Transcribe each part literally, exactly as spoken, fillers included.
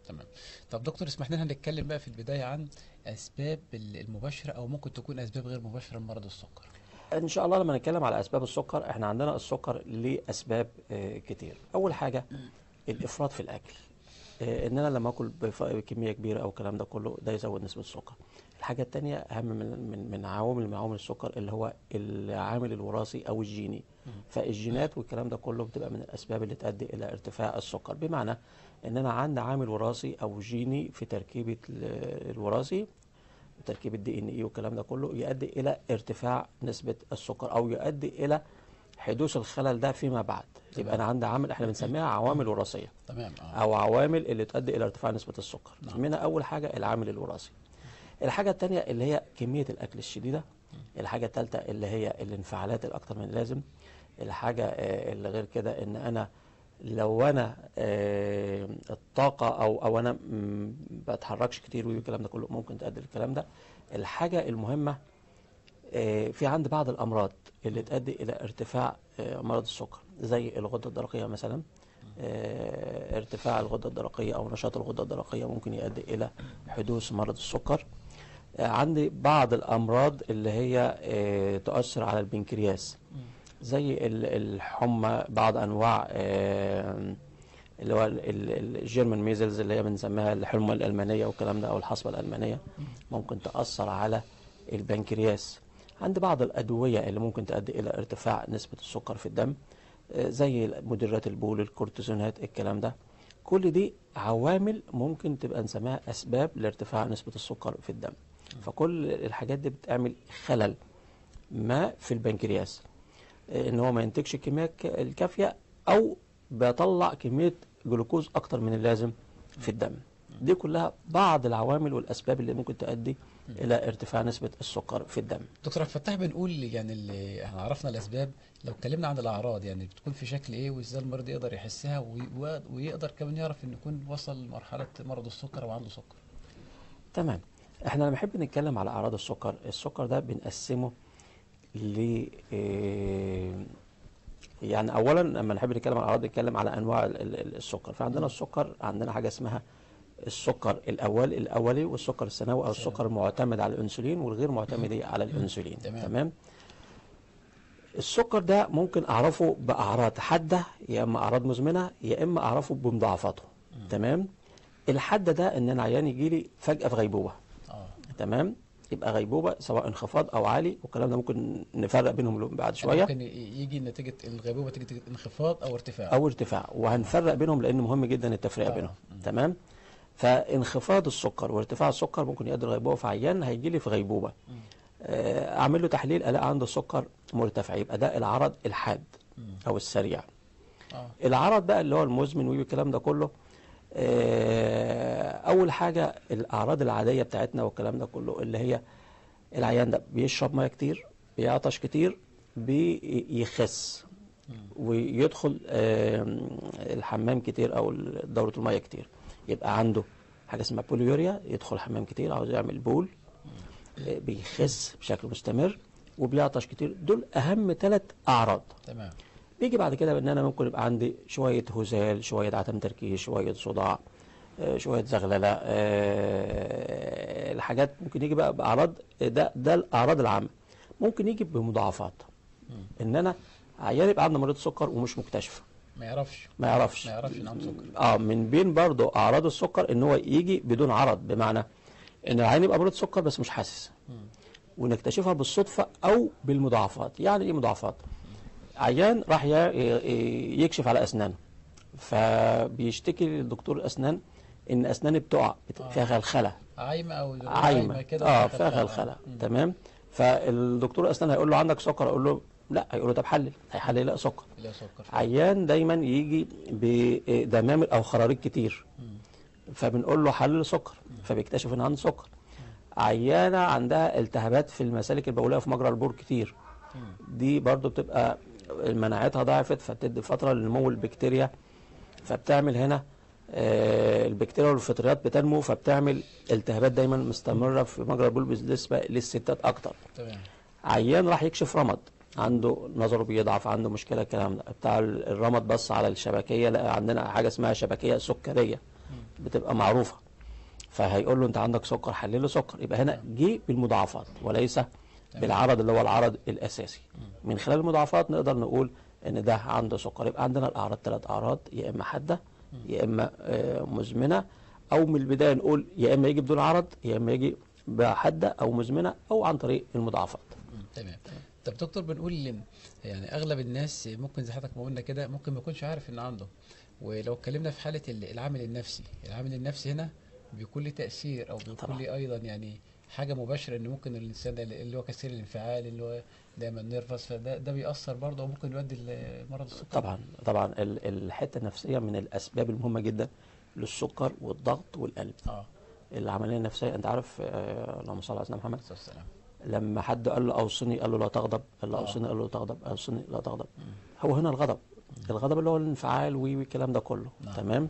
تمام. طب دكتور اسمح لنا نتكلم بقى في البداية عن أسباب ال- المباشرة أو ممكن تكون أسباب غير مباشرة لمرض السكر. ان شاء الله لما نتكلم على اسباب السكر، احنا عندنا السكر ليه اسباب آه، كتير. اول حاجه الافراط في الاكل، آه، ان انا لما اكل بف- بكميه كبيره او الكلام ده كله ده يزود نسبه السكر. الحاجه التانيه اهم من من من عوامل من عوامل السكر اللي هو العامل الوراثي او الجيني. فالجينات والكلام ده كله بتبقى من الاسباب اللي تؤدي الى ارتفاع السكر، بمعنى ان انا عندي عامل وراثي او جيني في تركيبه ال- الوراثي، تركيب الدي ان اي والكلام ده كله يؤدي الى ارتفاع نسبه السكر او يؤدي الى حدوث الخلل ده فيما بعد. يبقى تمام. انا عندي عامل احنا بنسميها عوامل وراثيه تمام. اه. او عوامل اللي تؤدي الى ارتفاع نسبه السكر. نعم. منها اول حاجه العامل الوراثي. الحاجه الثانيه اللي هي كميه الاكل الشديده. الحاجه الثالثه اللي هي الانفعالات الاكثر من اللازم. الحاجه آه، اللي غير كده ان انا لو انا آه، الطاقه او او انا م، بتحركش كتير والكلام ده كله ممكن تؤدي للكلام ده. الحاجه المهمه آه، في عند بعض الامراض اللي تؤدي الى ارتفاع آه، مرض السكر زي الغده الدرقيه مثلا. آه، ارتفاع الغده الدرقيه او نشاط الغده الدرقيه ممكن يؤدي الى حدوث مرض السكر. آه، عندي بعض الامراض اللي هي آه، تؤثر على البنكرياس زي ال- الحمى، بعض انواع آه، اللي هو الجيرمان ميزلز اللي هي بنسميها الحمى الالمانيه والكلام ده او الحصبه الالمانيه ممكن تاثر على البنكرياس. عند بعض الادويه اللي ممكن تؤدي الى ارتفاع نسبه السكر في الدم آه، زي مدرات البول، الكورتيزونات، الكلام ده. كل دي عوامل ممكن تبقى نسميها اسباب لارتفاع نسبه السكر في الدم. فكل الحاجات دي بتعمل خلل ما في البنكرياس، آه، ان هو ما ينتجش الكميه الك- الكافيه او بيطلع كميه جلوكوز اكتر من اللازم في الدم. دي كلها بعض العوامل والاسباب اللي ممكن تؤدي الى ارتفاع نسبه السكر في الدم. دكتور عبد الفتاح، بنقول يعني اللي احنا عرفنا الأسباب، لو اتكلمنا عن الأعراض يعني بتكون في شكل إيه وإزاي المريض يقدر يحسها وي- و- ويقدر كمان يعرف إن يكون وصل لمرحلة مرض السكر وعنده سكر. تمام. احنا لما نحب نتكلم على اعراض السكر، السكر ده بنقسمه ل آه، يعني اولا لما نحب نتكلم على الاعراض نتكلم على انواع ال- ال- السكر. فعندنا السكر، عندنا حاجه اسمها السكر الاول الاولي والسكر الثانوي او سلام. السكر المعتمد على الانسولين والغير معتمد على الانسولين. تمام. تمام. السكر ده ممكن اعرفه باعراض حاده يا اما اعراض مزمنه يا اما اعرفه بمضاعفاته. تمام. الحاده ده ان انا عيان يجي لي فجاه في غيبوبه. اه. تمام. يبقى غيبوبه سواء انخفاض او عالي والكلام ده ممكن نفرق بينهم بعد يعني شويه، ممكن ي- يجي نتيجة الغيبوبة نتيجة انخفاض أو ارتفاع. او ارتفاع، وهنفرق بينهم لان مهم جدا التفرقه طبعا. بينهم. تمام. فانخفاض السكر وارتفاع السكر ممكن يؤدي لغيبوبه في عيان هيجي لي في غيبوبه. آه، اعمل له تحليل الاقي عنده السكر مرتفع، يبقى ده العرض الحاد او السريع. اه. العرض بقى اللي هو المزمن والكلام ده كله، آه، اول حاجه الاعراض العاديه بتاعتنا والكلام ده كله اللي هي العيان ده بيشرب ميه كتير، بيعطش كتير، بيخس، ويدخل آم، الحمام كتير او دورة الميه كتير. يبقى عنده حاجه اسمها بوليوريا، يدخل حمام كتير عاوز يعمل بول، آه، بيخس بشكل مستمر وبيعطش كتير. دول اهم ثلاث اعراض. تمام. بيجي بعد كده ان انا ممكن يبقى عندي شويه هزال، شويه عدم تركيز، شويه صداع، آه، شويه زغلله. آه، الحاجات ممكن يجي بقى باعراض، ده ده الاعراض العامه. ممكن يجي بمضاعفات، ان انا عيان يبقى عنده مريض سكر ومش مكتشف، ما يعرفش. ما يعرفش. ما يعرفش إن عنده سكر. اه من بين برضه اعراض السكر ان هو يجي بدون عرض، بمعنى ان العيان يبقى مريض سكر بس مش حاسس، ونكتشفها بالصدفه او بالمضاعفات. يعني ايه مضاعفات؟ عيان راح ي- ي- يكشف على اسنانه، فبيشتكي للدكتور الاسنان ان اسناني بتقع، بت- آه. فيها خلخله، عايمة أو زي ما بيقولوا عايمه، كده اه وفيها فيها خلخال. خلخله. آه. مم. تمام. فالدكتور الاسنان هيقول له عندك سكر، اقول له لا، هيقول له طب حلل، هيحلل يلاقي سكر. لا سكر. عيان دايما يجي بدمامل او خراريج كتير، فبنقول له حلل سكر، فبيكتشف ان عنده سكر. عيانه عندها التهابات في المسالك البوليه في مجرى البول كتير، دي برضو بتبقى مناعتها ضعفت، فبتدي فتره لنمو البكتيريا، فبتعمل هنا آه، البكتيريا والفطريات بتنمو، فبتعمل التهابات دايما مستمره في مجرى البول بالنسبه للستات اكتر. تمام. عيان راح يكشف رمد، عنده نظره بيضعف، عنده مشكله الكلام ده بتاع الرمد، بص على الشبكيه لقى عندنا حاجه اسمها شبكيه سكريه، بتبقى معروفه، فهيقول له انت عندك سكر، حلل له سكر. يبقى هنا جه بالمضاعفات وليس بالعرض اللي هو العرض الاساسي. من خلال المضاعفات نقدر نقول ان ده عنده سكر. يبقى عندنا الاعراض ثلاث اعراض، يا اما حاده يا اما آه، مزمنه، او من البدايه نقول يا اما يجي بدون عرض يا اما يجي بحده او مزمنه او عن طريق المضاعفات. تمام. طب دكتور، بنقول يعني اغلب الناس ممكن زي حضرتك ما قلنا كده ممكن ما يكونش عارف ان عنده. ولو اتكلمنا في حاله ال- العامل النفسي، العامل النفسي هنا بيكون له تاثير او بيكون طبعا له ايضا يعني حاجه مباشره ان ممكن الانسان ده اللي هو كثير الانفعال، اللي هو دايما نيرفس، فده ده بيأثر برضه او ممكن يؤدي لمرض السكر. طبعا طبعا ال- الحته النفسيه من الاسباب المهمه جدا للسكر والضغط والقلب. اه. العمليه النفسيه انت عارف، آه، اللهم صل على سيدنا محمد، عليه الصلاه والسلام. لما حد قال له اوصني قال له لا تغضب، قال له آه. اوصني قال له لا تغضب، اوصني لا تغضب. هو هنا الغضب، الغضب اللي هو الانفعال وي- والكلام ده كله. نعم. تمام.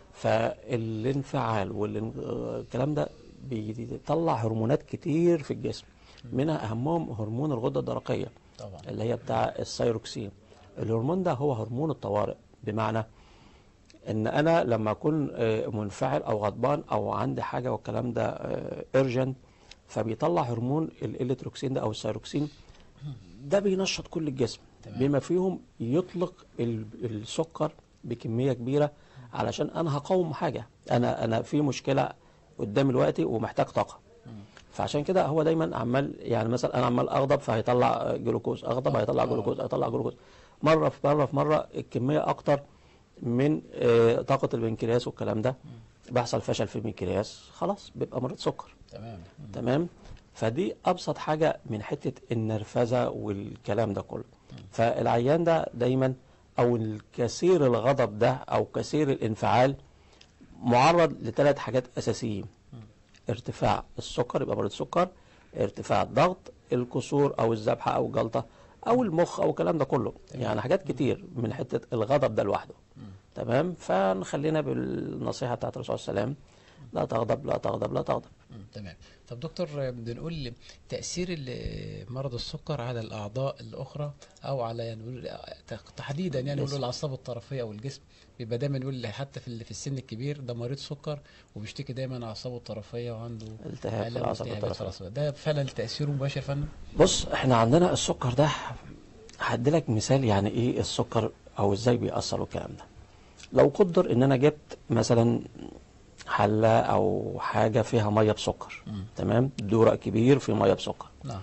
فالانفعال والكلام ده بيطلع هرمونات كتير في الجسم، منها اهمهم هرمون الغده الدرقيه طبعا. اللي هي بتاع الثايروكسين. الهرمون ده هو هرمون الطوارئ، بمعنى ان انا لما اكون آه، منفعل او غضبان او عندي حاجه والكلام ده ارجنت، فبيطلع هرمون الاليتروكسين ده او الثايروكسين، ده بينشط كل الجسم تمام. بما فيهم يطلق ال- السكر بكميه كبيره، علشان انا هقاوم حاجه، انا انا في مشكله قدامي دلوقتي ومحتاج طاقه. فعشان كده هو دايما عمال، يعني مثلا انا عمال اغضب فهيطلع جلوكوز، اغضب آه. هيطلع آه. جلوكوز، هيطلع جلوكوز. مره في مره في مره الكميه اكتر من آه، طاقه البنكرياس والكلام ده، بيحصل فشل في البنكرياس، خلاص بيبقى مريض سكر. تمام. مم. تمام. فدي ابسط حاجه من حته النرفزه والكلام ده كله. فالعيان ده دايما او الكثير الغضب ده او كثير الانفعال معرض لثلاث حاجات اساسيين: ارتفاع السكر، يبقى مريض سكر، ارتفاع الضغط، الكسور او الذبحه او الجلطه او المخ او الكلام ده كله. يعني حاجات كتير من حته الغضب ده لوحده. تمام. فنخلينا بالنصيحه بتاعت الرسول صلى الله عليه وسلم: لا تغضب لا تغضب لا تغضب. مم. تمام. طب دكتور، بنقول تأثير ال- مرض السكر على الأعضاء الأخرى أو على يعني نقول تحديدا يعني نقول الجسم. الأعصاب الطرفية أو الجسم. بيبقى دايما يقول حتى في ال- في السن الكبير ده مريض سكر وبيشتكي دايما أعصابه الطرفية وعنده التهاب في آلام الاعصاب والتهابات في الطرفيه. الأعصاب. ده فعلا تأثيره مباشر يا فندم؟ بص، احنا عندنا السكر ده، هديلك مثال يعني ايه السكر او ازاي بيأثر والكلام ده. لو قدر ان انا جبت مثلا حله او حاجه فيها ميه بسكر، مم. تمام، دورق كبير فيه ميه بسكر، نعم.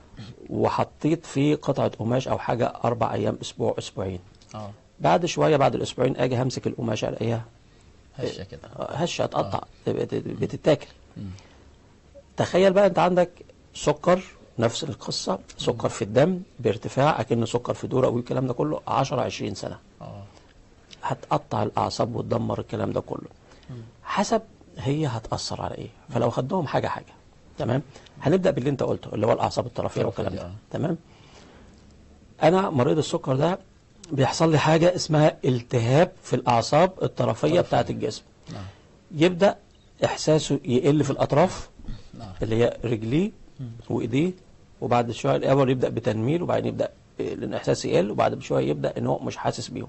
وحطيت فيه قطعه قماش او حاجه اربع ايام اسبوع اسبوعين، اه. بعد شويه بعد الاسبوعين اجي همسك القماشه الاقيها هشة كده. هشه اتقطع، بت- بتتاكل. مم. تخيل بقى انت عندك سكر، نفس القصه، سكر في الدم بارتفاع اكنه سكر في دورق والكلام ده كله عشرة عشرين سنه، اه. هتقطع الاعصاب وتدمر الكلام ده كله. حسب هي هتاثر على ايه. فلو خدناهم حاجه حاجه، تمام، هنبدا باللي انت قلته اللي هو الاعصاب الطرفيه والكلام ده. آه. تمام. انا مريض السكر ده بيحصل لي حاجه اسمها التهاب في الاعصاب الطرفيه طرفية. بتاعه الجسم. نعم. يبدا احساسه يقل في الاطراف نعم. اللي هي رجليه وايديه، وبعد شويه الاول يبدا بتنميل، وبعدين يبدا الاحساس يقل، وبعد شويه يبدا ان هو مش حاسس بيهم،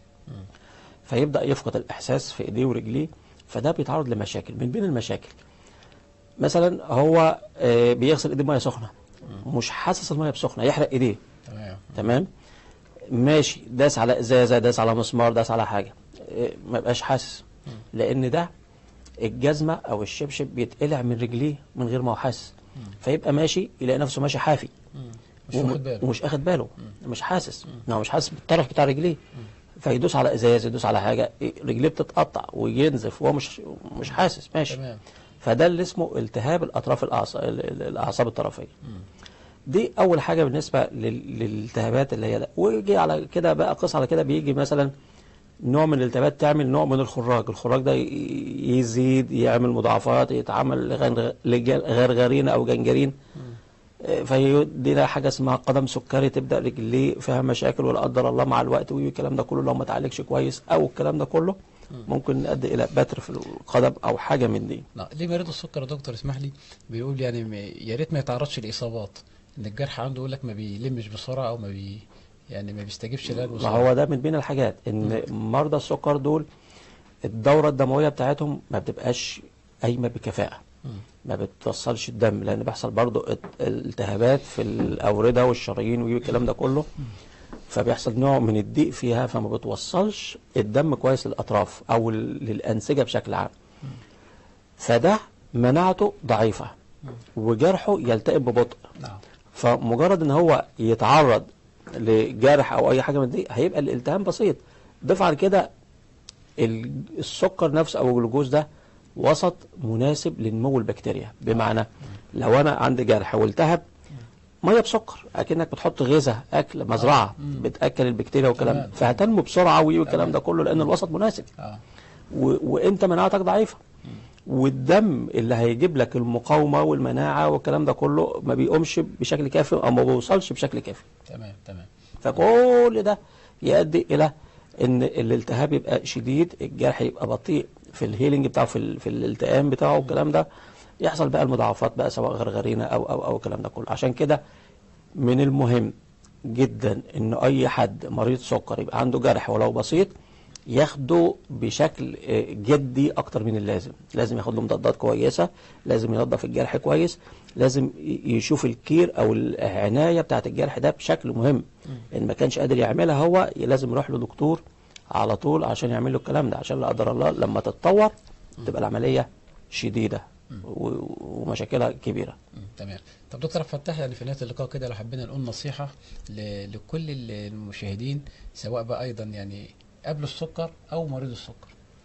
فيبدا يفقد الاحساس في ايديه ورجليه. فده بيتعرض لمشاكل. من بين المشاكل مثلا هو آه، بيغسل ايديه بميه سخنه، مش حاسس الميه بسخنه، يحرق ايديه. تمام. تمام. ماشي، داس على ازازه، داس على مسمار، داس على حاجه، آه، ما يبقاش حاسس، لان ده الجزمه او الشبشب بيتقلع من رجليه من غير ما هو حاسس، فيبقى ماشي يلاقي نفسه ماشي حافي مش واخد باله. ومش اخد باله، مش حاسس، هو مش حاسس بالطرف بتاع رجليه، فيدوس على ازاز، يدوس على حاجه، رجليه بتتقطع وينزف وهو مش مش حاسس ماشي. تمام. فده اللي اسمه التهاب الاطراف الأعصاب الاعصاب الطرفيه. دي اول حاجه بالنسبه لل- للالتهابات اللي هي ده. ويجي على كده بقى، قص على كده، بيجي مثلا نوع من الالتهابات تعمل نوع من الخراج، الخراج ده ي- يزيد، يعمل مضاعفات، يتعمل غن- لج- غرغرين او جنجرين، آه، فيدينا حاجه اسمها قدم سكري، تبدا رجليه فيها مشاكل ولا قدر الله مع الوقت، والكلام ده كله لو ما اتعالجش كويس او الكلام ده كله ممكن يؤدي الى بتر في القدم او حاجه من دي. لا، ليه مريض السكر يا دكتور اسمح لي بيقول يعني م- يا ريت ما يتعرضش لاصابات، ان الجرح عنده يقول لك ما بيلمش بسرعه او ما بي يعني ما بيستجيبش لها ما بسرعه. هو ده من بين الحاجات ان مرضى السكر دول الدوره الدمويه بتاعتهم ما بتبقاش قايمه بكفاءه، مم. ما بتوصلش الدم، لان بيحصل برضو ات- التهابات في الاورده والشرايين والكلام ده كله، فبيحصل نوع من الضيق فيها، فما بتوصلش الدم كويس للاطراف او ال- للانسجه بشكل عام. فده مناعته ضعيفه وجرحه يلتئم ببطء. نعم. فمجرد ان هو يتعرض لجرح او اي حاجه من دي هيبقى الالتهام بسيط. ضيف على كده ال- السكر نفسه او الجلوكوز ده وسط مناسب لنمو البكتيريا، بمعنى لو انا عندي جرح والتهب، ميه بسكر اكنك بتحط غذاء اكل مزرعه مم. بتاكل البكتيريا والكلام ده، تمام. فهتنمو بسرعه والكلام تمام. ده كله لان الوسط مناسب، اه. و... وانت مناعتك ضعيفه، والدم اللي هيجيب لك المقاومه والمناعه والكلام ده كله ما بيقومش بشكل كافي او ما بيوصلش بشكل كافي. تمام تمام. فكل ده يؤدي الى ان الالتهاب يبقى شديد، الجرح يبقى بطيء في الهيلينج بتاعه، في, ال... في الالتئام بتاعه والكلام ده، يحصل بقى المضاعفات بقى سواء غرغرينه او او او الكلام ده كله. عشان كده من المهم جدا ان اي حد مريض سكر يبقى عنده جرح ولو بسيط ياخده بشكل آه، جدي اكتر من اللازم. لازم ياخد له مضادات كويسه، لازم ينظف الجرح كويس، لازم ي- يشوف الكير او العنايه بتاعه الجرح ده بشكل مهم. ان ما كانش قادر يعملها هو لازم يروح لدكتور على طول عشان يعمل له الكلام ده، عشان لا قدر الله لما تتطور تبقى العمليه شديده و- ومشاكلها كبيره. مم. تمام. طب دكتور عبد الفتاح، يعني في نهايه اللقاء كده لو حبينا نقول نصيحه ل... لكل المشاهدين، سواء بقى ايضا يعني قبل السكر او مريض السكر.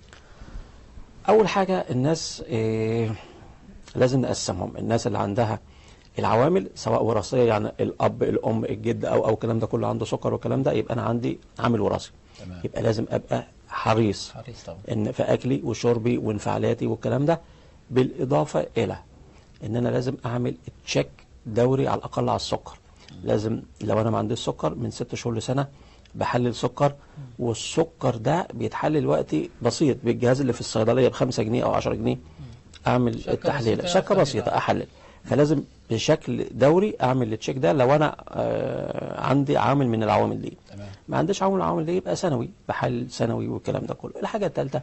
اول حاجه الناس إيه لازم نقسمهم. الناس اللي عندها العوامل سواء وراثيه، يعني الاب الام الجد او او الكلام ده كله عنده سكر والكلام ده، يبقى انا عندي عامل وراثي. تمام. يبقى لازم ابقى حريص حريص طبعا. ان في اكلي وشربي وانفعالاتي والكلام ده، بالاضافه الى ان انا لازم اعمل تشيك دوري على الاقل على السكر. لازم لو انا ما عنديش سكر من ست شهور لسنه بحلل سكر، والسكر ده بيتحلل وقتي بسيط بالجهاز اللي في الصيدليه بخمسة جنيه او عشرة جنيه، اعمل شكة التحليل بسيطة شكه خلينا- بسيطه احلل. فلازم بشكل دوري اعمل التشيك ده لو انا آه عندي عامل من العوامل دي. تمام. ما عنديش عامل من العوامل دي يبقى سنوي بحلل سنوي والكلام ده كله. الحاجه الثالثه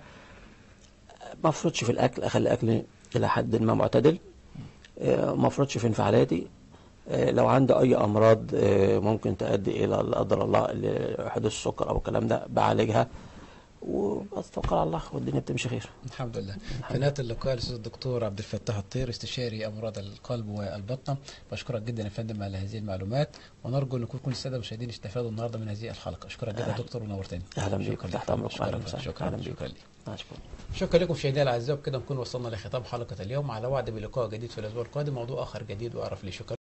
ما افرطش في الاكل، اخلي اكلي الى حد ما معتدل، آه، ما افرطش في انفعالاتي. آه، لو عندي اي امراض آه، ممكن تؤدي الى لا قدر الله لحدوث السكر او الكلام ده بعالجها، وبتوكل على الله والدنيا بتمشي خير. الحمد لله. في نهايه اللقاء الاستاذ الدكتور عبد الفتاح الطير، استشاري امراض القلب والبطنه، بشكرك جدا يا فندم على هذه المعلومات، ونرجو ان يكون كل الساده المشاهدين استفادوا النهارده من هذه الحلقه. اشكرك جدا يا دكتور ونورتني. اهلا بيك شكرا تحت لك. امرك. شكرا اهلا لك. وسهلا. شكرا اهلا بيك. شكرا لك. أشكرك. شكرا لكم مشاهدينا الاعزاء، وبكده نكون وصلنا لختام حلقه اليوم، على وعد بلقاء جديد في الاسبوع القادم، موضوع اخر جديد واعرف ليه. شكرا.